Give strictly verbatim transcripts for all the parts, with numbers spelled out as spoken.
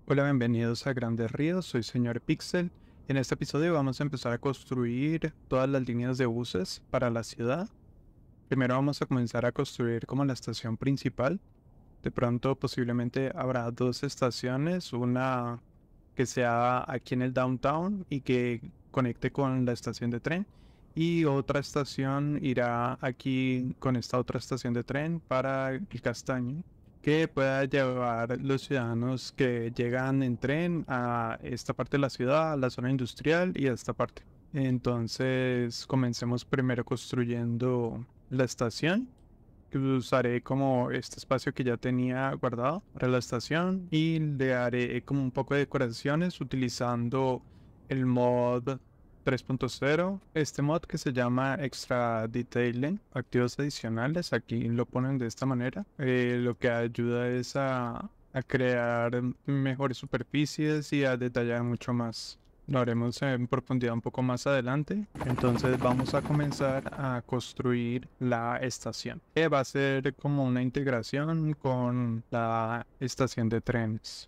Hola, bienvenidos a Grandes Ríos, soy señor Pixel. En este episodio vamos a empezar a construir todas las líneas de buses para la ciudad. Primero vamos a comenzar a construir como la estación principal. De pronto posiblemente habrá dos estaciones, una que sea aquí en el downtown y que conecte con la estación de tren, y otra estación irá aquí con esta otra estación de tren para el Castaño, que pueda llevar los ciudadanos que llegan en tren a esta parte de la ciudad, a la zona industrial y a esta parte. Entonces comencemos primero construyendo la estación, que usaré como este espacio que ya tenía guardado para la estación, y le haré como un poco de decoraciones utilizando el mod tres punto cero, este mod que se llama Extra Detailing, activos adicionales. Aquí lo ponen de esta manera. Eh, lo que ayuda es a, a crear mejores superficies y a detallar mucho más. Lo haremos en profundidad un poco más adelante. Entonces vamos a comenzar a construir la estación, que va a ser como una integración con la estación de trenes.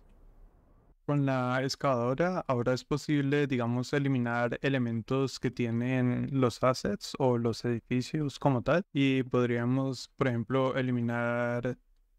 Con la excavadora ahora es posible, digamos, eliminar elementos que tienen los assets o los edificios como tal, y podríamos, por ejemplo, eliminar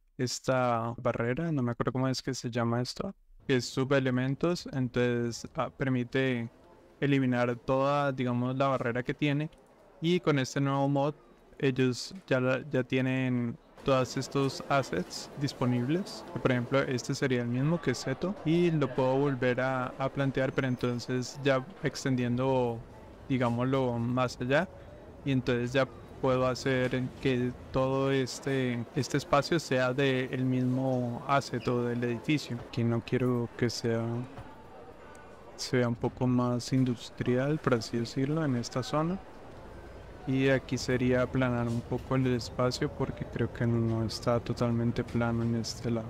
esta barrera, no me acuerdo cómo es que se llama esto, que es subelementos. Entonces ah, permite eliminar toda, digamos, la barrera que tiene, y con este nuevo mod ellos ya, la- ya tienen todos estos assets disponibles. Por ejemplo, este sería el mismo que Seto, y lo puedo volver a, a plantear, pero entonces ya extendiendo, digámoslo, más allá, y entonces ya puedo hacer que todo este, este espacio sea del mismo asset o del edificio. Aquí no quiero que sea, sea un poco más industrial, por así decirlo, en esta zona. Y aquí sería aplanar un poco el espacio porque creo que no está totalmente plano en este lado.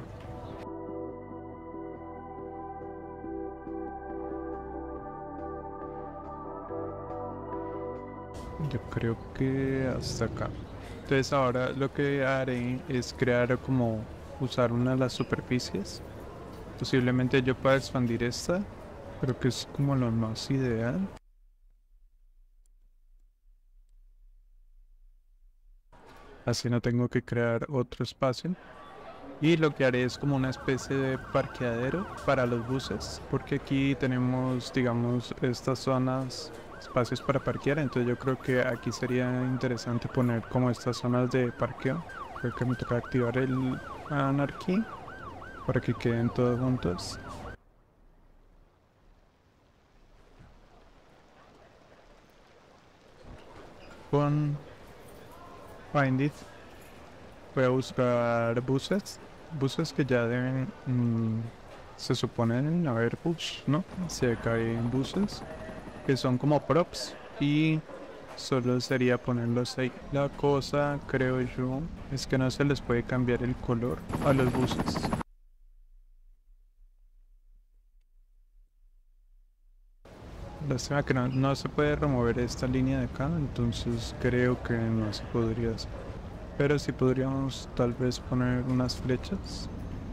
Yo creo que hasta acá. Entonces ahora lo que haré es crear como usar una de las superficies. Posiblemente yo pueda expandir esta. Creo que es como lo más ideal. Así no tengo que crear otro espacio. Y lo que haré es como una especie de parqueadero para los buses, porque aquí tenemos, digamos, estas zonas, espacios para parquear. Entonces yo creo que aquí sería interesante poner como estas zonas de parqueo. Creo que me toca activar el Anarchy para que queden todos juntos. Con Find It voy a buscar buses, buses que ya deben, mm, se suponen haber push, ¿no? Si acá hay buses que son como props, y solo sería ponerlos ahí. La cosa, creo yo, es que no se les puede cambiar el color a los buses. Lástima que no, no se puede remover esta línea de acá, entonces creo que no se podría hacer. Pero sí podríamos tal vez poner unas flechas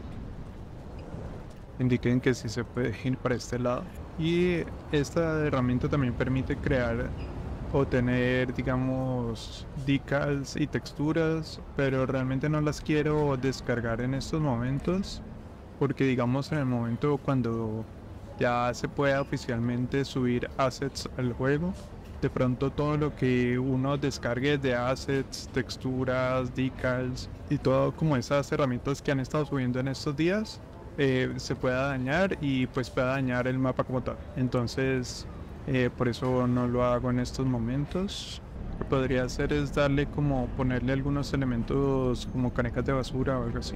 indiquen que sí se puede ir para este lado. Y esta herramienta también permite crear o tener, digamos, decals y texturas, pero realmente no las quiero descargar en estos momentos, porque digamos en el momento cuando ya se pueda oficialmente subir assets al juego, de pronto todo lo que uno descargue de assets, texturas, decals y todo como esas herramientas que han estado subiendo en estos días, eh, se pueda dañar y pues pueda dañar el mapa como tal. Entonces eh, por eso no lo hago en estos momentos. Lo que podría hacer es darle como ponerle algunos elementos como canecas de basura o algo así.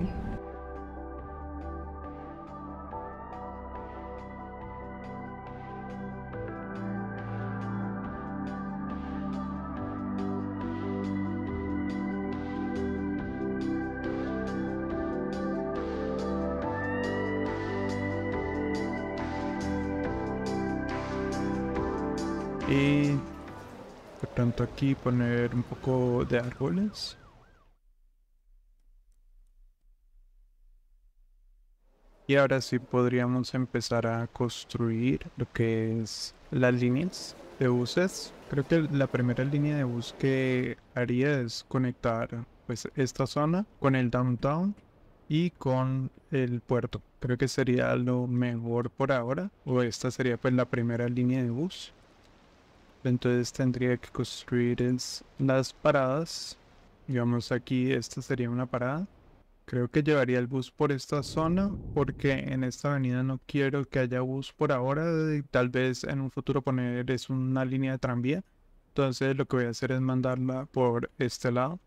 Y de pronto aquí poner un poco de árboles. Y ahora sí podríamos empezar a construir lo que es las líneas de buses. Creo que la primera línea de bus que haría es conectar pues esta zona con el downtown y con el puerto. Creo que sería lo mejor por ahora. O esta sería pues la primera línea de bus. Entonces tendría que construir es las paradas. Digamos aquí esta sería una parada. Creo que llevaría el bus por esta zona porque en esta avenida no quiero que haya bus por ahora. Y tal vez en un futuro poner es una línea de tranvía. Entonces lo que voy a hacer es mandarla por este lado.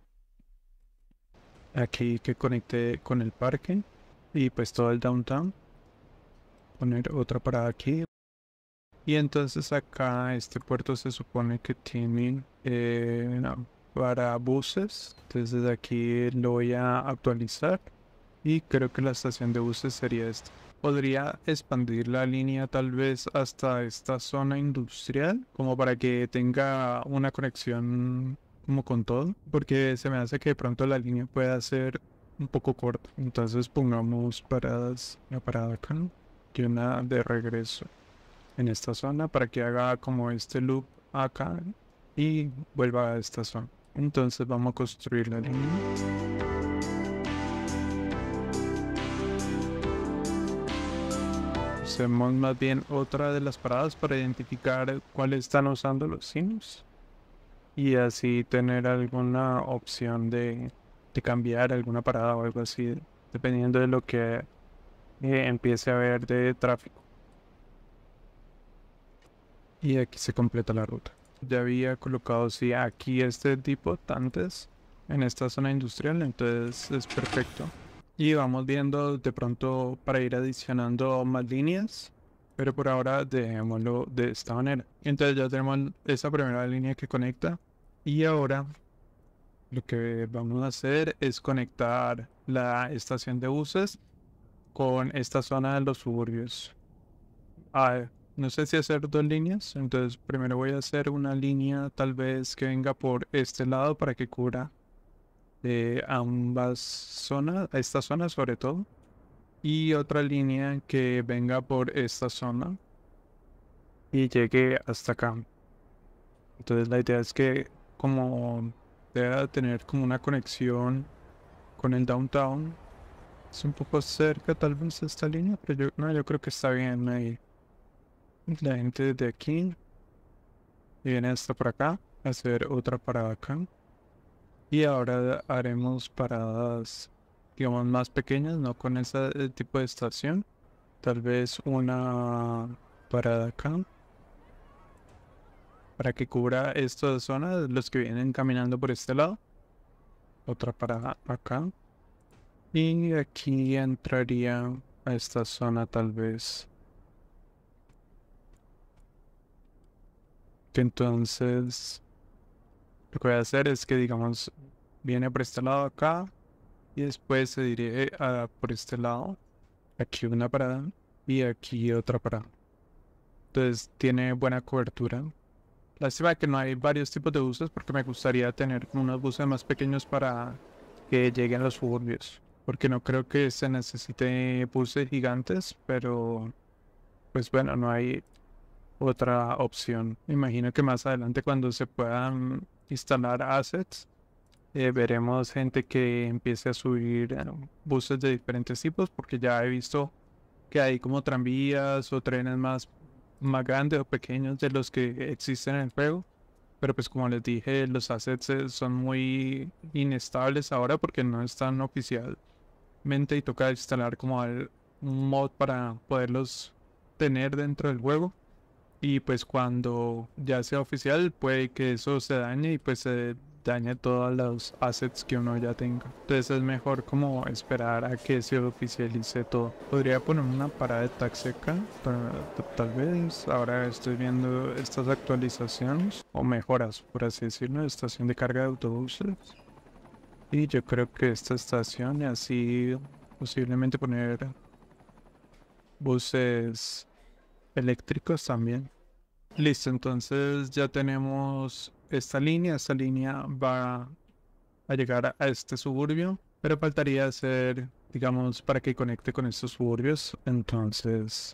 Aquí que conecte con el parque y pues todo el downtown. Poner otra parada aquí. Y entonces acá este puerto se supone que tiene eh, no, para buses. Entonces aquí lo voy a actualizar. Y creo que la estación de buses sería esta. Podría expandir la línea tal vez hasta esta zona industrial, como para que tenga una conexión como con todo, porque se me hace que de pronto la línea pueda ser un poco corta. Entonces pongamos paradas, una parada acá y una de regreso en esta zona para que haga como este loop acá y vuelva a esta zona. Entonces vamos a construir la línea. Hacemos más bien otra de las paradas para identificar cuáles están usando los sims y así tener alguna opción de, de cambiar alguna parada o algo así, dependiendo de lo que eh, empiece a haber de tráfico. Y aquí se completa la ruta. Ya había colocado, sí, aquí este tipo antes en esta zona industrial, entonces es perfecto. Y vamos viendo de pronto para ir adicionando más líneas, pero por ahora dejémoslo de esta manera. Entonces ya tenemos esa primera línea que conecta y ahora lo que vamos a hacer es conectar la estación de buses con esta zona de los suburbios. Ah, no sé si hacer dos líneas, entonces primero voy a hacer una línea tal vez que venga por este lado para que cubra eh, ambas zonas, esta zona sobre todo, y otra línea que venga por esta zona y llegue hasta acá. Entonces la idea es que como debe tener como una conexión con el downtown, es un poco cerca tal vez esta línea, pero yo, no, yo creo que está bien ahí. La gente de aquí viene hasta por acá, a hacer otra parada acá. Y ahora haremos paradas, digamos, más pequeñas, no con ese eh, tipo de estación. Tal vez una parada acá, para que cubra esta zona, los que vienen caminando por este lado. Otra parada acá. Y aquí entraría a esta zona tal vez. Que entonces lo que voy a hacer es que, digamos, viene por este lado acá y después se dirige a por este lado. Aquí una parada y aquí otra parada. Entonces tiene buena cobertura. Lástima que no hay varios tipos de buses porque me gustaría tener como unos buses más pequeños para que lleguen a los suburbios. Porque no creo que se necesite buses gigantes, pero pues bueno, no hay otra opción. Me imagino que más adelante cuando se puedan instalar assets, eh, veremos gente que empiece a subir eh, buses de diferentes tipos porque ya he visto que hay como tranvías o trenes más, más grandes o pequeños de los que existen en el juego. Pero pues como les dije, los assets eh, son muy inestables ahora porque no están oficialmente y toca instalar como al- un mod para poderlos tener dentro del juego. Y pues cuando ya sea oficial puede que eso se dañe y pues se dañe todos los assets que uno ya tenga. Entonces es mejor como esperar a que se oficialice todo. Podría poner una parada de taxi acá, para- tal vez. Ahora estoy viendo estas actualizaciones o mejoras, por así decirlo, de estación de carga de autobuses. Y yo creo que esta estación y así posiblemente poner buses eléctricos también. Listo, entonces ya tenemos esta línea. Esta línea va a llegar a este suburbio, pero faltaría hacer digamos, para que conecte con estos suburbios. Entonces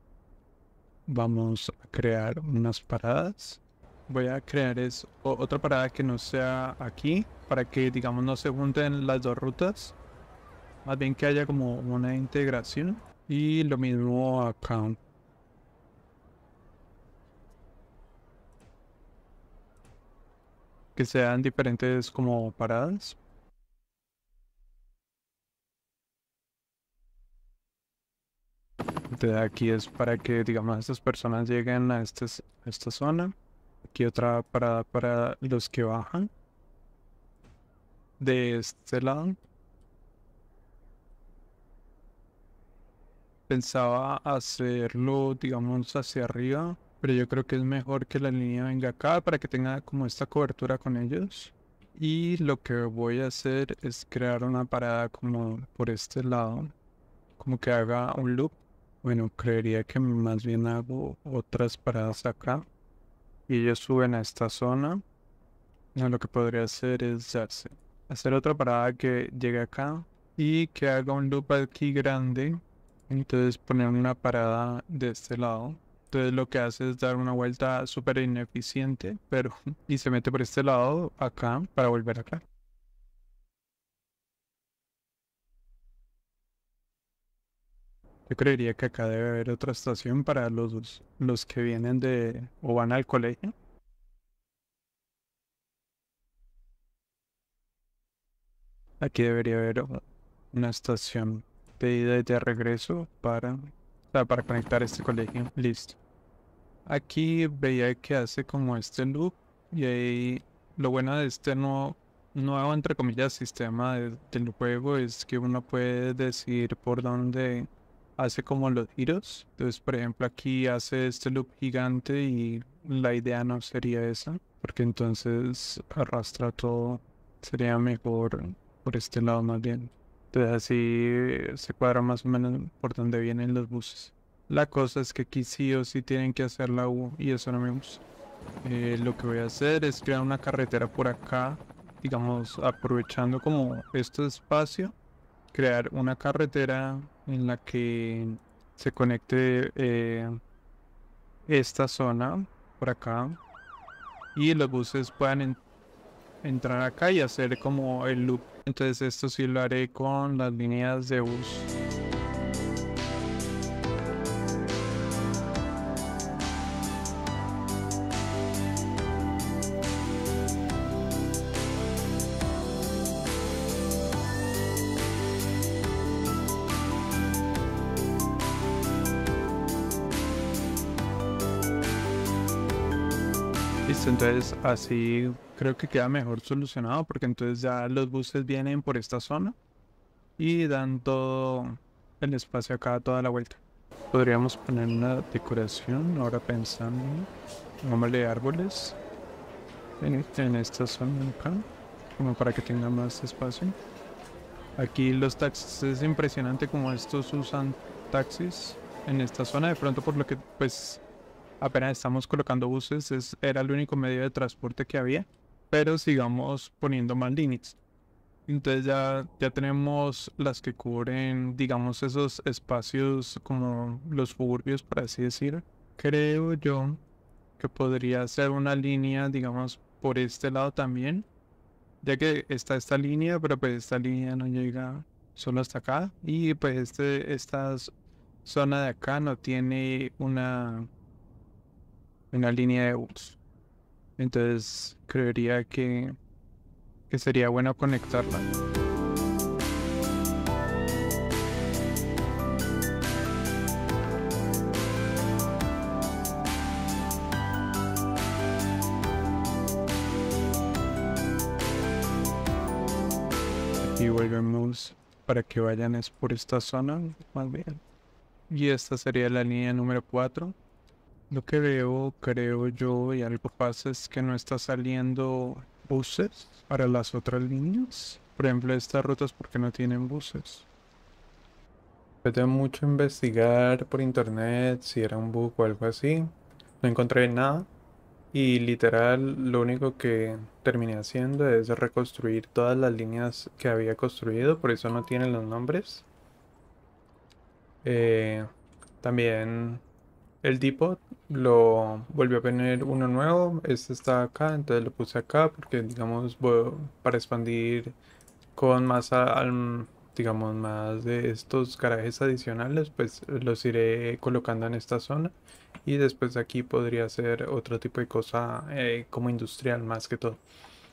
vamos a crear unas paradas. Voy a crear es, o- otra parada que no sea aquí, para que, digamos, no se junten las dos rutas. Más bien que haya como una integración. Y lo mismo acá. Que sean diferentes como paradas. De aquí es para que, digamos, estas personas lleguen a, este, s- a esta zona. Aquí otra parada para los que bajan de este lado. Pensaba hacerlo, digamos, hacia arriba, pero yo creo que es mejor que la línea venga acá para que tenga como esta cobertura con ellos. Y lo que voy a hacer es crear una parada como por este lado, como que haga un loop. Bueno, creería que más bien hago otras paradas acá y ellos suben a esta zona. No, lo que podría hacer es darse, hacer otra parada que llegue acá y que haga un loop aquí grande. Entonces poner una parada de este lado. Entonces lo que hace es dar una vuelta súper ineficiente, pero y se mete por este lado acá para volver acá. Yo creería que acá debe haber otra estación para los, los que vienen de o van al colegio. Aquí debería haber o- una estación de ida y de regreso para, o sea, para conectar este colegio. Listo. Aquí veía que hace como este loop y ahí lo bueno de este no, nuevo, entre comillas, sistema de- del juego es que uno puede decidir por dónde hace como los giros. Entonces, por ejemplo, aquí hace este loop gigante y la idea no sería esa, porque entonces arrastra todo. Sería mejor por este lado más bien. Entonces así se cuadra más o menos por donde vienen los buses. La cosa es que aquí sí o sí tienen que hacer la U y eso no me gusta. Eh, lo que voy a hacer es crear una carretera por acá, digamos, aprovechando como este espacio, crear una carretera en la que se conecte eh, esta zona por acá y los buses puedan en- entrar acá y hacer como el loop. Entonces esto sí lo haré con las líneas de bus. Listo, entonces así creo que queda mejor solucionado porque entonces ya los buses vienen por esta zona y dan todo el espacio acá toda la vuelta. Podríamos poner una decoración, ahora pensando, pongámosle árboles en, en esta zona acá, como para que tenga más espacio. Aquí los taxis, es impresionante como estos usan taxis en esta zona, de pronto por lo que pues apenas estamos colocando buses, es, era el único medio de transporte que había, pero sigamos poniendo más líneas. Entonces ya, ya tenemos las que cubren, digamos, esos espacios como los suburbios, por así decir. Creo yo que podría ser una línea, digamos, por este lado también, ya que está esta línea, pero pues esta línea no llega solo hasta acá y pues este, esta s- zona de acá no tiene una, una línea de bus. Entonces creería que, que sería bueno conectarla. Y volvemos para que vayan es por esta zona, más bien. Y esta sería la línea número cuatro. Lo que veo, creo yo, y algo pasa es que no está saliendo buses para las otras líneas. Por ejemplo, estas rutas porque no tienen buses. Después de mucho investigar por internet si era un bug o algo así, no encontré nada. Y literal lo único que terminé haciendo es reconstruir todas las líneas que había construido, por eso no tienen los nombres. Eh, también el depot lo volvió a poner uno nuevo, este está acá, entonces lo puse acá porque digamos voy- para expandir con más a- al- digamos más de estos garajes adicionales, pues los iré colocando en esta zona y después aquí podría ser otro tipo de cosa eh, como industrial más que todo.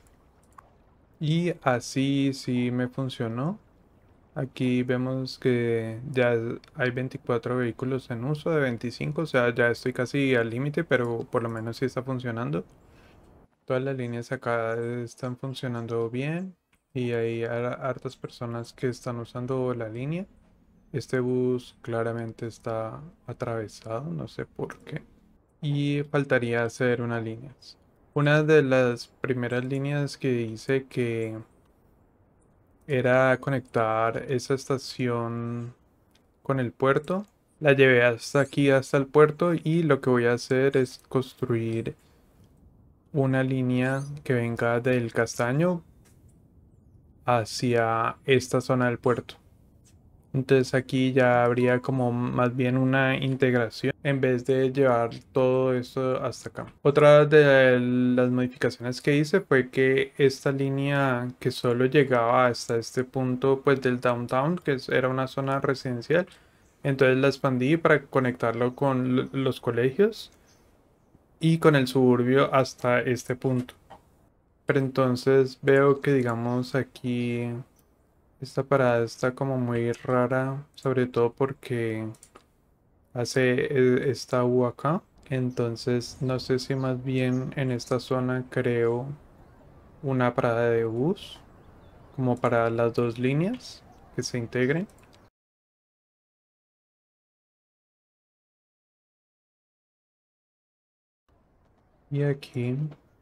Y así sí me funcionó. Aquí vemos que ya hay veinticuatro vehículos en uso de veinticinco, o sea, ya estoy casi al límite, pero por lo menos sí está funcionando. Todas las líneas acá están funcionando bien y hay har- hartas personas que están usando la línea. Este bus claramente está atravesado, no sé por qué. Y faltaría hacer unas líneas. Una de las primeras líneas que hice que era conectar esa estación con el puerto. La llevé hasta aquí, hasta el puerto, y lo que voy a hacer es construir una línea que venga del Castaño hacia esta zona del puerto. Entonces aquí ya habría como más bien una integración en vez de llevar todo esto hasta acá. Otra de las modificaciones que hice fue que esta línea que solo llegaba hasta este punto pues del downtown, que es- era una zona residencial, entonces la expandí para conectarlo con l- los colegios y con el suburbio hasta este punto. Pero entonces veo que digamos aquí esta parada está como muy rara, sobre todo porque hace eh, esta U acá. Entonces no sé si más bien en esta zona creo una parada de bus como para las dos líneas que se integren. Y aquí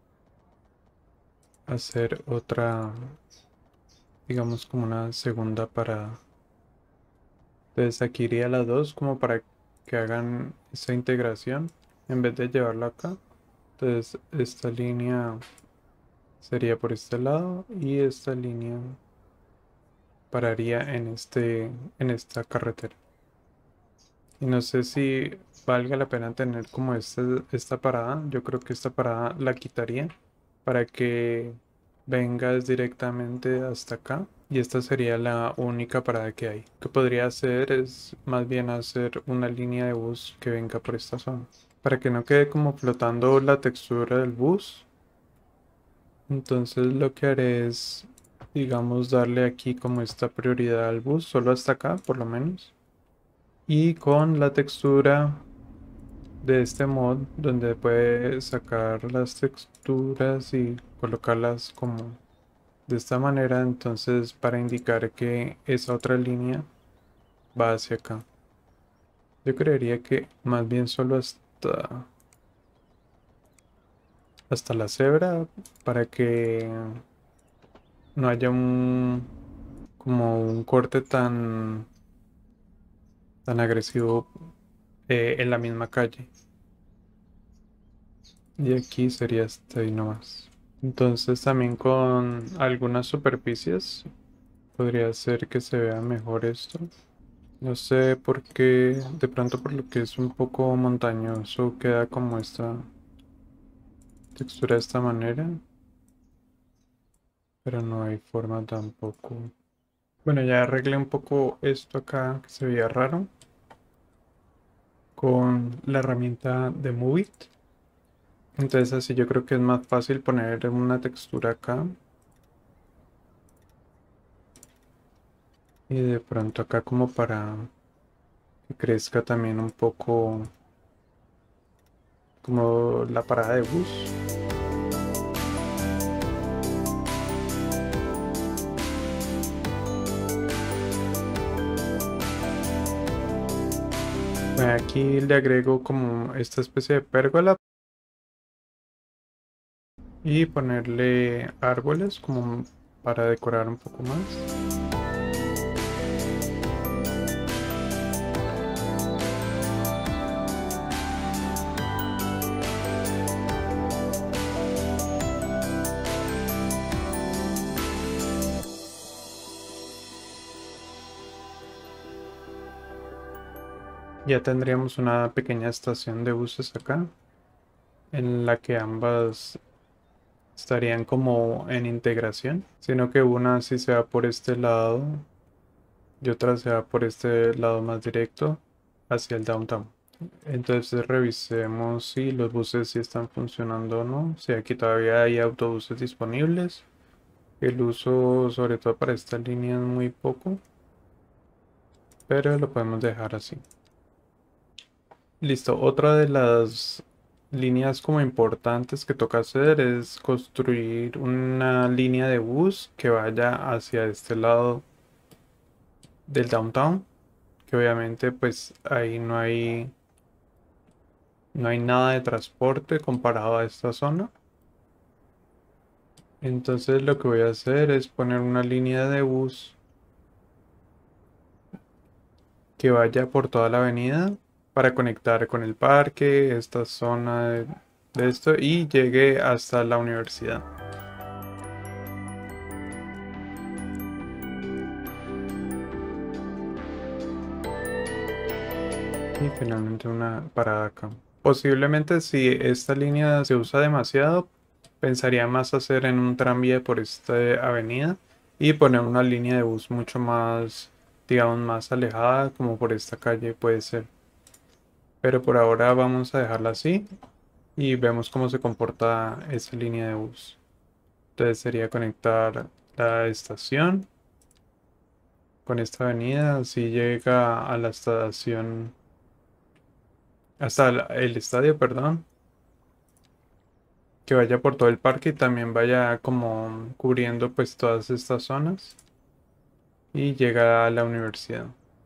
hacer otra, digamos como una segunda parada. Entonces aquí iría las dos como para que hagan esa integración en vez de llevarlo acá. Entonces esta línea sería por este lado y esta línea pararía en este, en esta carretera. Y no sé si valga la pena tener como este, esta parada. Yo creo que esta parada la quitaría para que vengas directamente hasta acá. Y esta sería la única parada que hay. Lo que podría hacer es más bien hacer una línea de bus que venga por esta zona. Para que no quede como flotando la textura del bus. Entonces lo que haré es, digamos, darle aquí como esta prioridad al bus, solo hasta acá por lo menos. Y con la textura de este mod, donde puede sacar las texturas y colocarlas como de esta manera, entonces para indicar que esa otra línea va hacia acá. Yo creería que más bien solo hasta, hasta la cebra para que no haya un como un corte tan tan agresivo eh, en la misma calle. Y aquí sería hasta ahí nomás. Entonces también con algunas superficies podría ser que se vea mejor esto. No sé por qué, de pronto por lo que es un poco montañoso queda como esta textura de esta manera, pero no hay forma tampoco. Bueno, ya arreglé un poco esto acá que se veía raro con la herramienta de Move It. Entonces así yo creo que es más fácil poner una textura acá y de pronto acá como para que crezca también un poco como la parada de bus. Bueno, aquí le agrego como esta especie de pérgola y ponerle árboles como para decorar un poco más. Ya tendríamos una pequeña estación de buses acá, en la que ambas estarían como en integración, sino que una sí se va por este lado y otra se va por este lado más directo hacia el downtown. Entonces revisemos si los buses sí están funcionando o no, si aquí todavía hay autobuses disponibles. El uso sobre todo para esta línea es muy poco, pero lo podemos dejar así. Listo, otra de las líneas como importantes que toca hacer es construir una línea de bus que vaya hacia este lado del downtown, que obviamente pues ahí no hay no hay nada de transporte comparado a esta zona. Entonces lo que voy a hacer es poner una línea de bus que vaya por toda la avenida para conectar con el parque, esta zona de, de esto y llegue hasta la universidad. Y finalmente una parada acá. Posiblemente si esta línea se usa demasiado, pensaría más hacer en un tranvía por esta avenida y poner una línea de bus mucho más, digamos, más alejada, como por esta calle puede ser. Pero por ahora vamos a dejarla así y vemos cómo se comporta esa línea de bus. Entonces sería conectar la estación con esta avenida, así llega a la estación, hasta el el estadio, perdón, que vaya por todo el parque y también vaya como cubriendo pues todas estas zonas y llega a la universidad.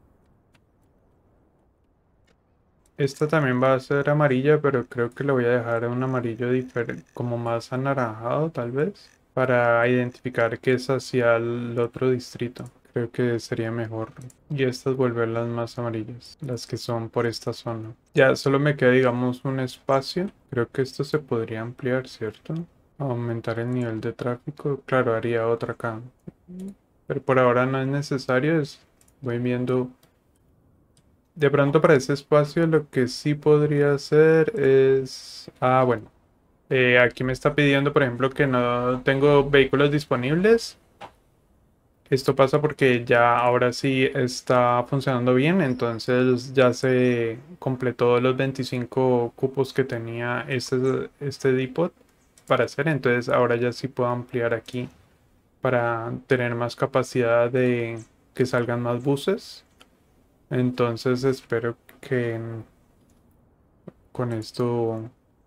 Esta también va a ser amarilla, pero creo que le voy a dejar un amarillo diferente, como más anaranjado tal vez, para identificar que es hacia el otro distrito. Creo que sería mejor. Y estas volverlas más amarillas, las que son por esta zona. Ya solo me queda, digamos, un espacio. Creo que esto se podría ampliar, ¿cierto? Aumentar el nivel de tráfico. Claro, haría otra acá. Pero por ahora no es necesario. Es, voy viendo. De pronto para ese espacio lo que sí podría hacer es... Ah, bueno. Eh, aquí me está pidiendo, por ejemplo, que no tengo vehículos disponibles. Esto pasa porque ya ahora sí está funcionando bien, entonces ya se completó los veinticinco cupos que tenía este, este depot para hacer, entonces ahora ya sí puedo ampliar aquí para tener más capacidad de que salgan más buses. Entonces espero que con esto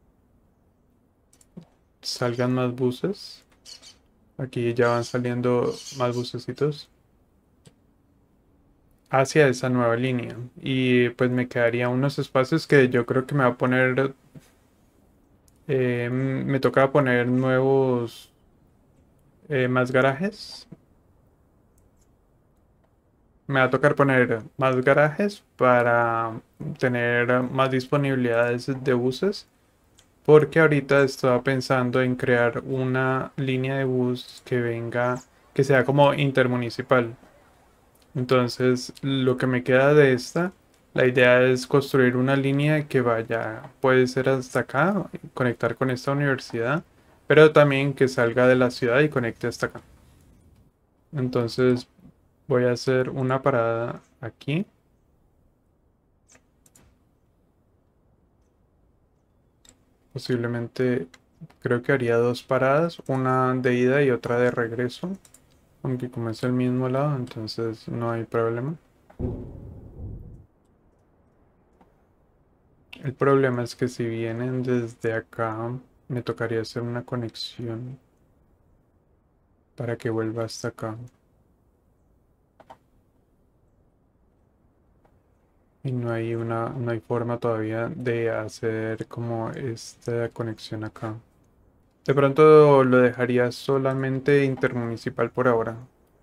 salgan más buses. Aquí ya van saliendo más bucecitos hacia esa nueva línea. Y pues me quedaría unos espacios que yo creo que me va a poner, eh, me toca poner nuevos, eh, más garajes. Me va a tocar poner más garajes para tener más disponibilidades de buses. Porque ahorita estaba pensando en crear una línea de bus que venga, que sea como intermunicipal. Entonces, lo que me queda de esta, la idea es construir una línea que vaya, puede ser hasta acá, conectar con esta universidad, pero también que salga de la ciudad y conecte hasta acá. Entonces, voy a hacer una parada aquí. Posiblemente, creo que haría dos paradas, una de ida y otra de regreso. Aunque como es el mismo lado, entonces no hay problema. El problema es que si vienen desde acá, me tocaría hacer una conexión para que vuelva hasta acá. Y no hay una, no hay forma todavía de hacer como esta conexión acá. De pronto lo dejaría solamente intermunicipal por ahora.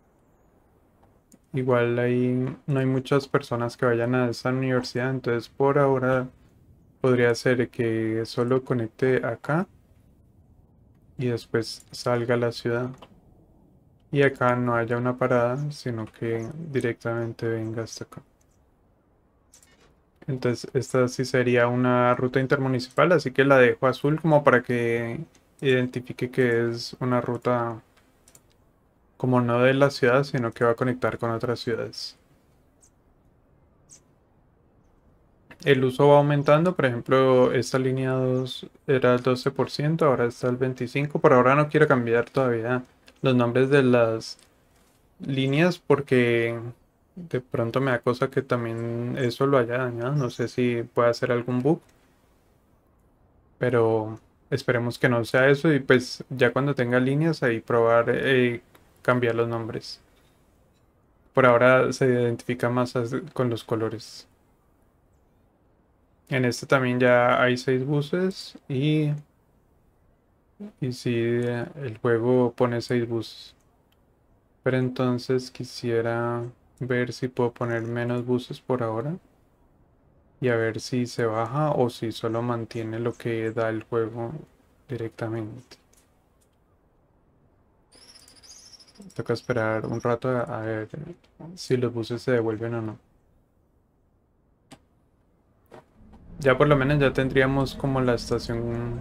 Igual ahí no hay muchas personas que vayan a esa universidad, entonces por ahora podría ser que solo conecte acá y después salga a la ciudad. Y acá no haya una parada, sino que directamente venga hasta acá. Entonces esta sí sería una ruta intermunicipal, así que la dejo azul como para que identifique que es una ruta como no de la ciudad, sino que va a conectar con otras ciudades. El uso va aumentando, por ejemplo, esta línea dos era el doce por ciento, ahora está el veinticinco por ciento. Por ahora no quiero cambiar todavía los nombres de las líneas porque de pronto me da cosa que también eso lo haya dañado. No sé si puede hacer algún bug, pero esperemos que no sea eso y pues ya cuando tenga líneas ahí probar eh, cambiar los nombres. Por ahora se identifica más as- con los colores. En este también ya hay seis buses y, y sí, eh, el juego pone seis buses. Pero entonces quisiera ver si puedo poner menos buses por ahora y a ver si se baja o si solo mantiene lo que da el juego directamente. Toca esperar un rato a, a ver si los buses se devuelven o no. Ya por lo menos ya tendríamos como la estación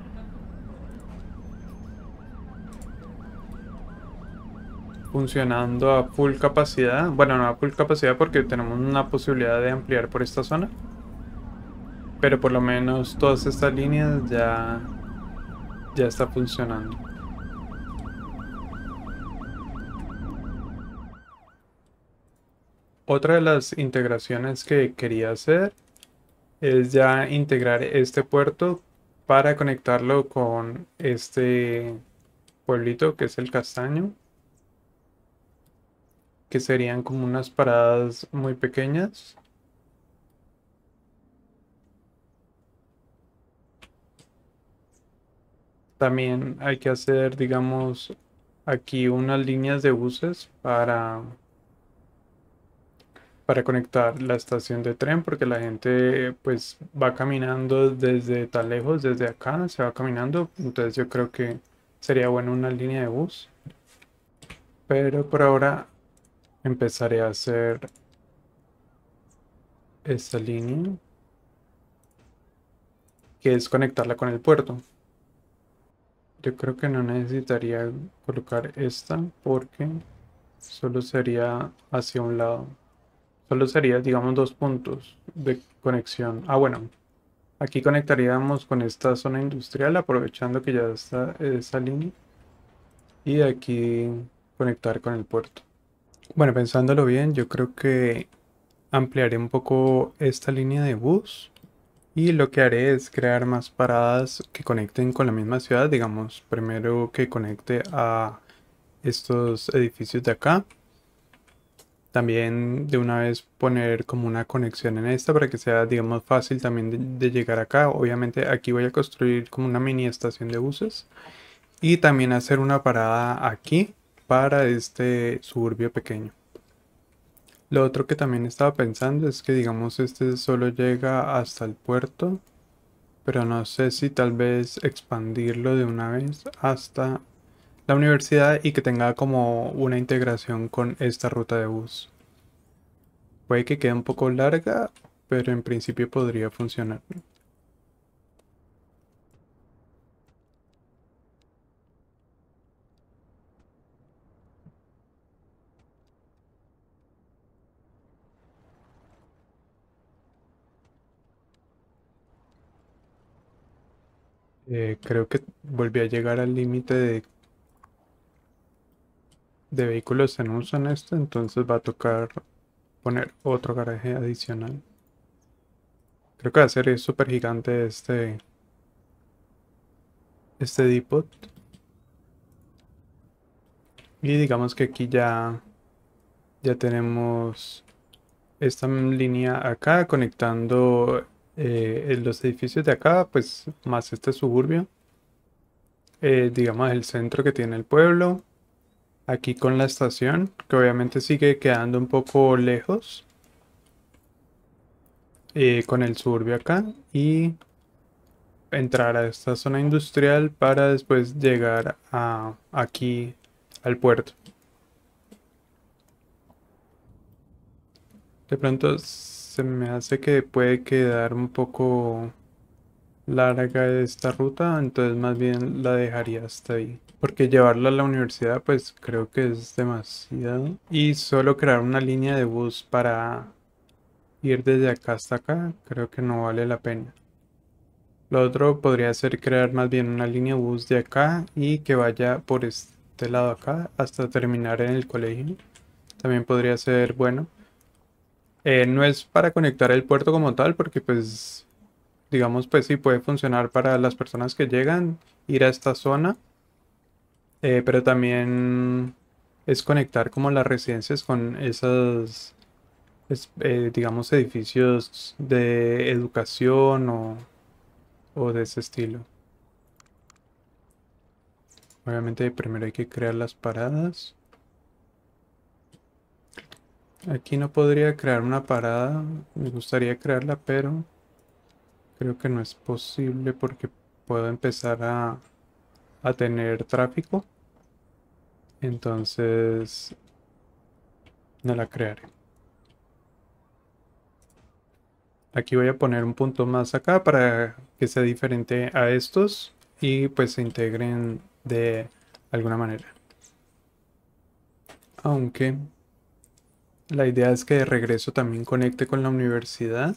funcionando a full capacidad. Bueno, no a full capacidad porque tenemos una posibilidad de ampliar por esta zona. Pero por lo menos todas estas líneas ya, ya está funcionando. Otra de las integraciones que quería hacer es ya integrar este puerto para conectarlo con este pueblito que es el Castaño, que serían como unas paradas muy pequeñas. También hay que hacer, digamos, aquí unas líneas de buses para, para conectar la estación de tren, porque la gente pues va caminando desde tan lejos, desde acá, se va caminando. Entonces yo creo que sería bueno una línea de bus. Pero por ahora empezaré a hacer esta línea, que es conectarla con el puerto. Yo creo que no necesitaría colocar esta porque solo sería hacia un lado. Solo sería, digamos, dos puntos de conexión. Ah, bueno, aquí conectaríamos con esta zona industrial, aprovechando que ya está esa línea. Y aquí conectar con el puerto. Bueno, pensándolo bien, yo creo que ampliaré un poco esta línea de bus. Y lo que haré es crear más paradas que conecten con la misma ciudad. Digamos, primero que conecte a estos edificios de acá. También de una vez poner como una conexión en esta para que sea, digamos, fácil también de, de llegar acá. Obviamente aquí voy a construir como una mini estación de buses. Y también hacer una parada aquí para este suburbio pequeño. Lo otro que también estaba pensando es que, digamos, este solo llega hasta el puerto. Pero no sé si tal vez expandirlo de una vez hasta la universidad y que tenga como una integración con esta ruta de bus. Puede que quede un poco larga, pero en principio podría funcionar. Eh, creo que volví a llegar al límite de, de vehículos en uso en esto, entonces va a tocar poner otro garaje adicional. Creo que va a ser súper gigante este, este depot. Y digamos que aquí ya, ya tenemos esta línea acá conectando eh, los edificios de acá, pues más este suburbio, eh, digamos el centro que tiene el pueblo, aquí con la estación, que obviamente sigue quedando un poco lejos, eh, con el suburbio acá y entrar a esta zona industrial para después llegar a aquí al puerto. De pronto se me hace que puede quedar un poco larga esta ruta, entonces más bien la dejaría hasta ahí. Porque llevarla a la universidad pues creo que es demasiado. Y solo crear una línea de bus para ir desde acá hasta acá, creo que no vale la pena. Lo otro podría ser crear más bien una línea de bus de acá y que vaya por este lado acá hasta terminar en el colegio. También podría ser bueno. Eh, no es para conectar el puerto como tal, porque pues digamos pues sí puede funcionar para las personas que llegan, ir a esta zona, eh, pero también es conectar como las residencias con esas, es- eh, digamos, edificios de educación o, o de ese estilo. Obviamente primero hay que crear las paradas. Aquí no podría crear una parada, me gustaría crearla, pero creo que no es posible porque puedo empezar a, a tener tráfico. Entonces no la crearé. Aquí voy a poner un punto más acá para que sea diferente a estos y pues se integren de alguna manera. Aunque la idea es que de regreso también conecte con la universidad.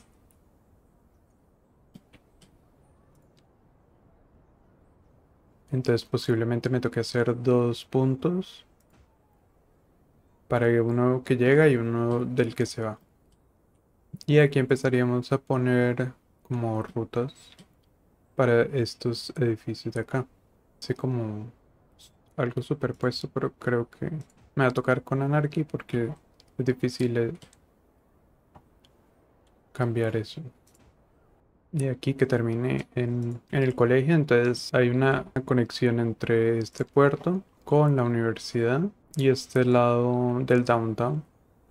Entonces posiblemente me toque hacer dos puntos para uno que llega y uno del que se va. Y aquí empezaríamos a poner como rutas para estos edificios de acá. Así como algo superpuesto, pero creo que me va a tocar con Anarchy porque es difícil eh, cambiar eso. Y aquí que termine en, en el colegio, entonces hay una conexión entre este puerto con la universidad y este lado del downtown.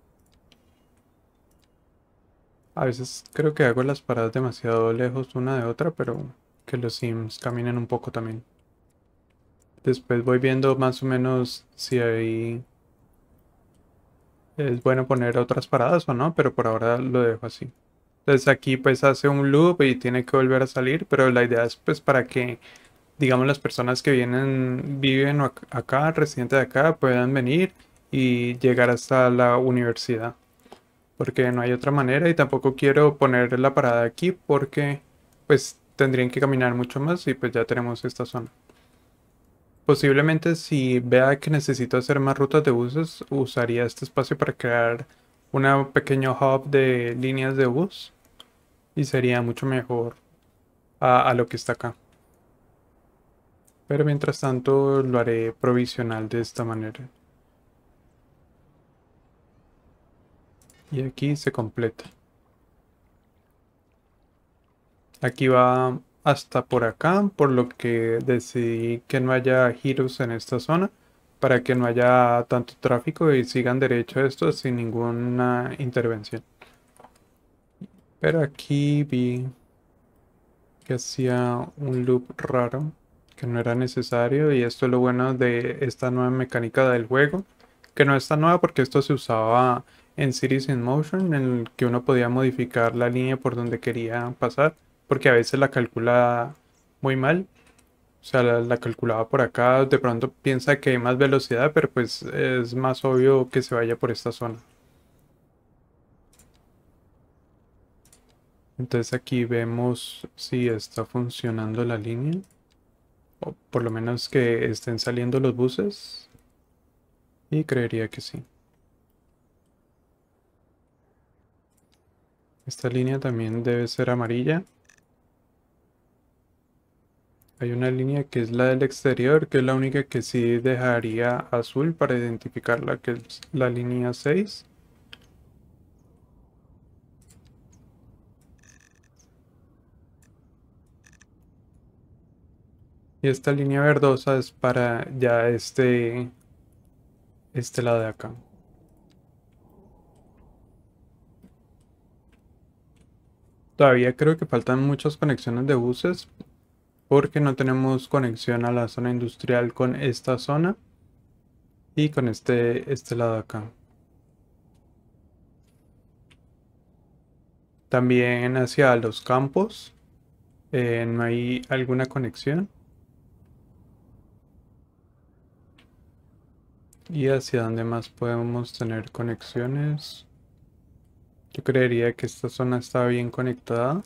A veces creo que hago las paradas demasiado lejos una de otra, pero que los Sims caminen un poco también. Después voy viendo más o menos si hay es bueno poner otras paradas o no, pero por ahora lo dejo así. Entonces aquí pues hace un loop y tiene que volver a salir, pero la idea es pues para que, digamos, las personas que vienen, viven ac- acá, residentes de acá, puedan venir y llegar hasta la universidad. Porque no hay otra manera y tampoco quiero poner la parada aquí porque pues tendrían que caminar mucho más y pues ya tenemos esta zona. Posiblemente si vea que necesito hacer más rutas de buses, usaría este espacio para crear un pequeño hub de líneas de bus y sería mucho mejor a, a lo que está acá. Pero mientras tanto lo haré provisional de esta manera. Y aquí se completa. Aquí va hasta por acá, por lo que decidí que no haya giros en esta zona para que no haya tanto tráfico y sigan derecho a esto sin ninguna intervención. Pero aquí vi que hacía un loop raro que no era necesario y esto es lo bueno de esta nueva mecánica del juego, que no está nueva porque esto se usaba en Cities in Motion, en el que uno podía modificar la línea por donde quería pasar, porque a veces la calcula muy mal. O sea, la, la calculaba por acá, de pronto piensa que hay más velocidad, pero pues es más obvio que se vaya por esta zona. Entonces aquí vemos si está funcionando la línea. O por lo menos que estén saliendo los buses. Y creería que sí. Esta línea también debe ser amarilla. Hay una línea que es la del exterior, que es la única que sí dejaría azul para identificarla, que es la línea seis. Y esta línea verdosa es para ya este, este lado de acá. Todavía creo que faltan muchas conexiones de buses porque no tenemos conexión a la zona industrial con esta zona y con este, este lado de acá. También hacia los campos. Eh, no hay alguna conexión. ¿Y hacia dónde más podemos tener conexiones? Yo creería que esta zona está bien conectada.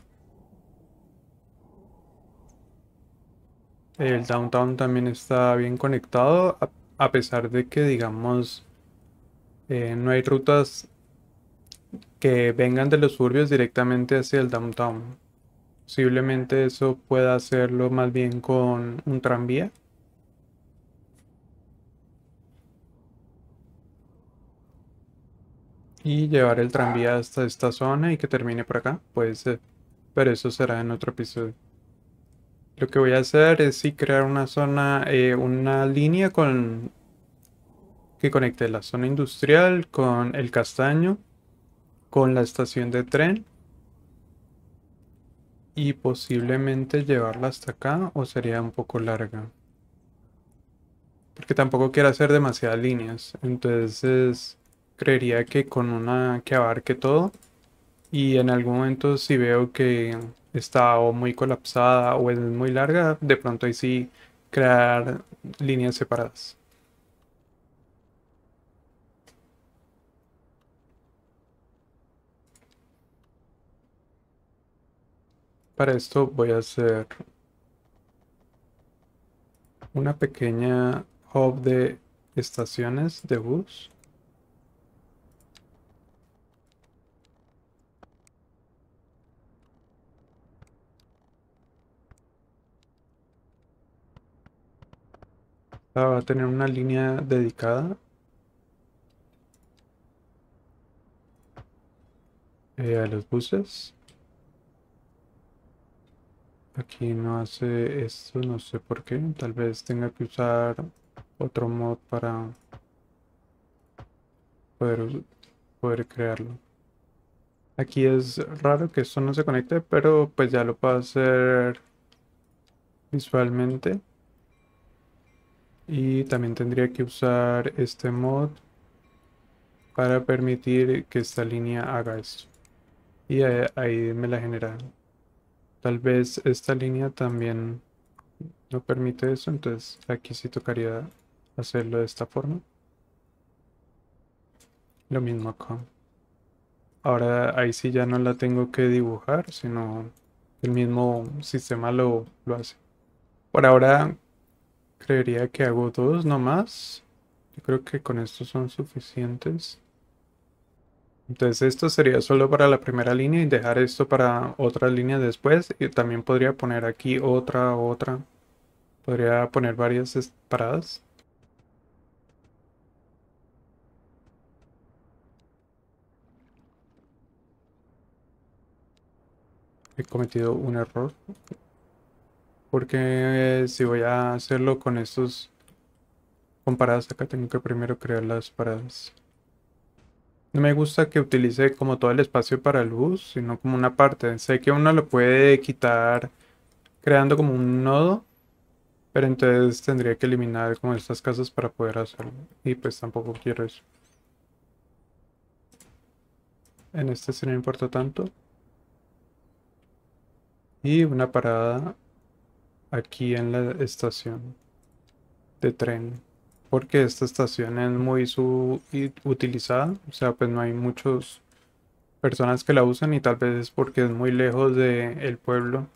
El downtown también está bien conectado, a, a pesar de que, digamos, eh, no hay rutas que vengan de los suburbios directamente hacia el downtown. Posiblemente eso pueda hacerlo más bien con un tranvía. Y llevar el tranvía hasta esta zona y que termine por acá. Puede ser. Pero eso será en otro episodio. Lo que voy a hacer es sí crear una zona, eh, una línea con que conecte la zona industrial con el castaño, con la estación de tren y posiblemente llevarla hasta acá o sería un poco larga. Porque tampoco quiero hacer demasiadas líneas. Entonces creería que con una que abarque todo y en algún momento si veo que está o muy colapsada o es muy larga, de pronto ahí sí crear líneas separadas. Para esto voy a hacer una pequeña hub de estaciones de bus. Ah, va a tener una línea dedicada eh, a los buses. Aquí no hace esto, no sé por qué. Tal vez tenga que usar otro mod para poder, us- poder crearlo. Aquí es raro que esto no se conecte, pero pues ya lo puedo hacer visualmente. Y también tendría que usar este mod para permitir que esta línea haga esto. Y ahí, ahí me la genera. Tal vez esta línea también no permite eso, entonces aquí sí tocaría hacerlo de esta forma. Lo mismo acá. Ahora ahí sí ya no la tengo que dibujar, sino el mismo sistema lo, lo hace. Por ahora creería que hago dos nomás. Yo creo que con estos son suficientes. Entonces esto sería solo para la primera línea y dejar esto para otra línea después. Y también podría poner aquí otra, otra. Podría poner varias es- paradas. He cometido un error. Porque si voy a hacerlo con estos comparadas acá, tengo que primero crear las paradas. No me gusta que utilice como todo el espacio para el bus, sino como una parte. Sé que uno lo puede quitar creando como un nodo, pero entonces tendría que eliminar como estas casas para poder hacerlo. Y pues tampoco quiero eso. En este sí no importa tanto. Y una parada aquí en la estación de tren. Porque esta estación es muy su y- utilizada. O sea, pues no hay muchas personas que la usan y tal vez es porque es muy lejos del pueblo.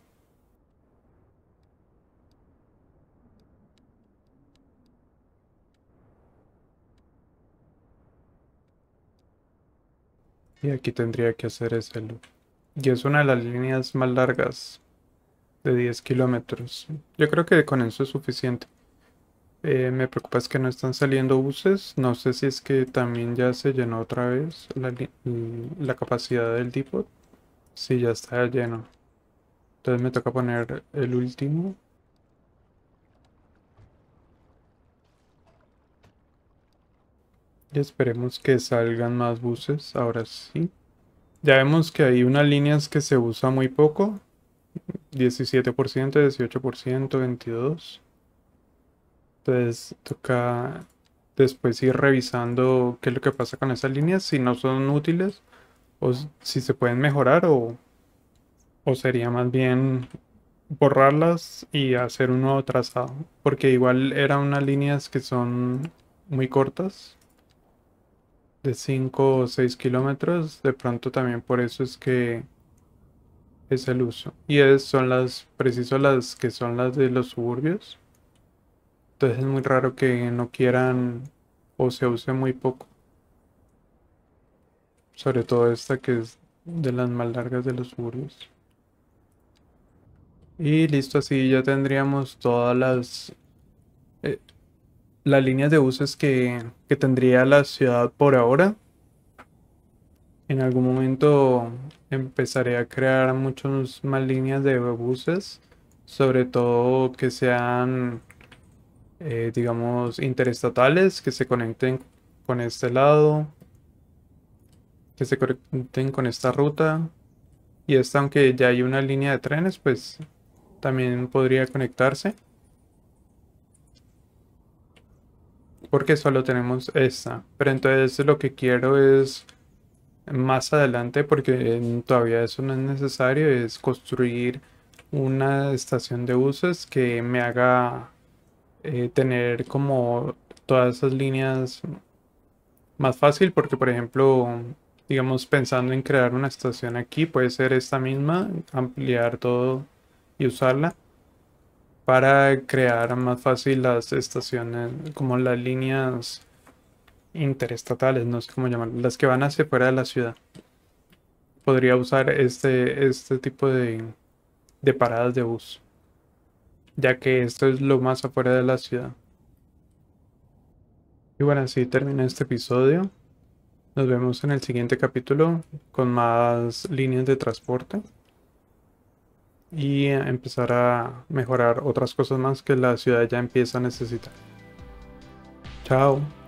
Y aquí tendría que hacer ese loop. Y es una de las líneas más largas de diez kilómetros. Yo creo que con eso es suficiente. Eh, me preocupa es que no están saliendo buses. No sé si es que también ya se llenó otra vez la, li- mm, la capacidad del depot. Sí, ya está lleno. Entonces me toca poner el último. Y esperemos que salgan más buses. Ahora sí. Ya vemos que hay unas líneas que se usa muy poco. Diecisiete por ciento, dieciocho por ciento, veintidós por ciento. Entonces toca después ir revisando qué es lo que pasa con esas líneas, si no son útiles, o s- si se pueden mejorar o, o sería más bien borrarlas y hacer un nuevo trazado, porque igual eran unas líneas que son muy cortas, de cinco o seis kilómetros, de pronto también por eso es que es el uso. Y es, son las, preciso las que son las de los suburbios. Entonces es muy raro que no quieran o se use muy poco. Sobre todo esta que es de las más largas de los suburbios. Y listo, así ya tendríamos todas las, eh, las líneas de buses que, que tendría la ciudad por ahora. En algún momento empezaré a crear muchas más líneas de buses, sobre todo que sean, eh, digamos, interestatales, que se conecten con este lado, que se conecten con esta ruta. Y esta, aunque ya hay una línea de trenes, pues también podría conectarse, porque solo tenemos esta. Pero entonces lo que quiero es más adelante, porque todavía eso no es necesario, es construir una estación de buses que me haga eh, tener como todas esas líneas más fácil, porque por ejemplo, digamos, pensando en crear una estación aquí, puede ser esta misma, ampliar todo y usarla para crear más fácil las estaciones, como las líneas interestatales, no sé cómo llamarlas, las que van hacia fuera de la ciudad. Podría usar este, este tipo de, de paradas de bus, ya que esto es lo más afuera de la ciudad. Y bueno, así termina este episodio. Nos vemos en el siguiente capítulo con más líneas de transporte y eh, empezar a mejorar otras cosas más que la ciudad ya empieza a necesitar. Chao.